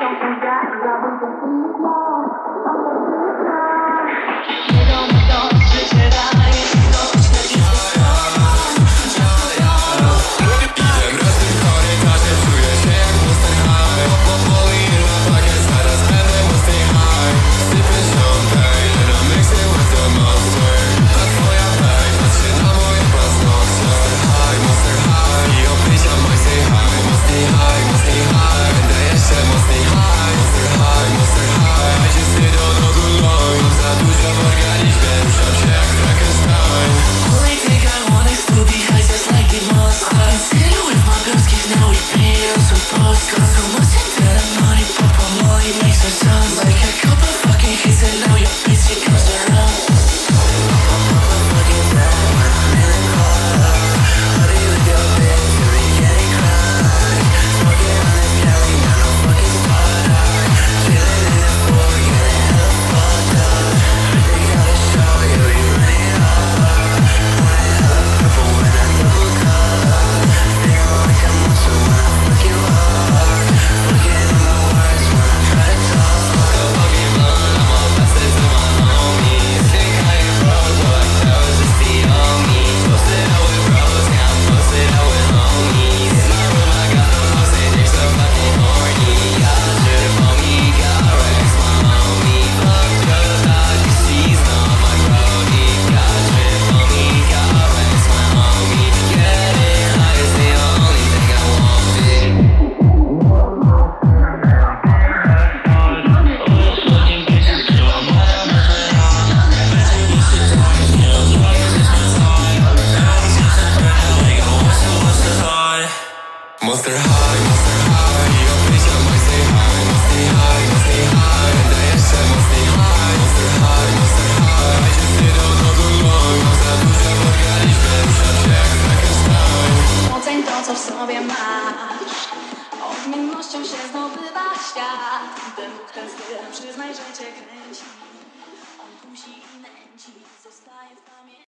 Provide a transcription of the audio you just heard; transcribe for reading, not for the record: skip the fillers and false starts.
Monster high, i oprycia maj say hi. Mocniej high, będę jeszcze mocniej high. Monster high, będzie wstydą do dłoń. Mam za dużo w organizmie, ruszam się jak Frankenstein. Oceń to, co w sobie masz. Odmiennością się zdobywa świat. Ten Bóg ten styl, przyznaj, że cię kręci. On kusi i nęci, zostaje w pamięci.